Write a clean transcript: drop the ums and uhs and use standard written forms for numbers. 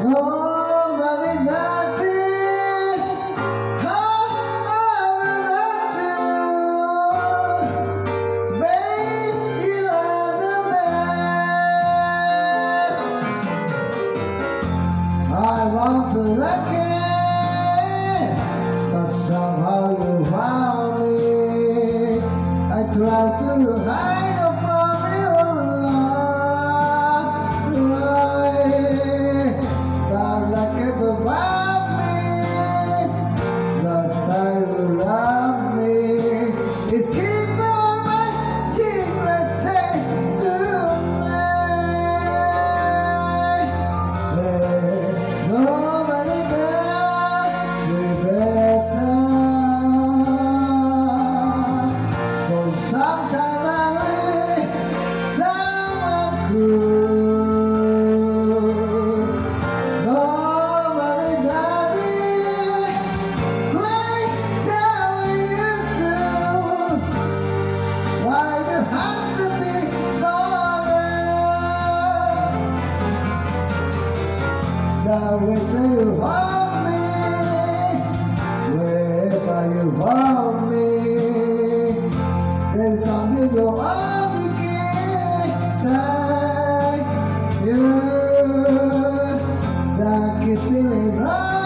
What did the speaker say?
Nobody does it how I love you. Babe, you are the best. I want to look it, but somehow you found me. I try to hide from your love, right? But like it about me, just like you love me. It's keep on my secret, say tonight. Nobody does it better. Sometimes I wish someone could. Nobody does it quite how you do. Why you have to be so bad? The way you hold me, wherever you hold me. There's something you only can't say. You that keeps feeling right.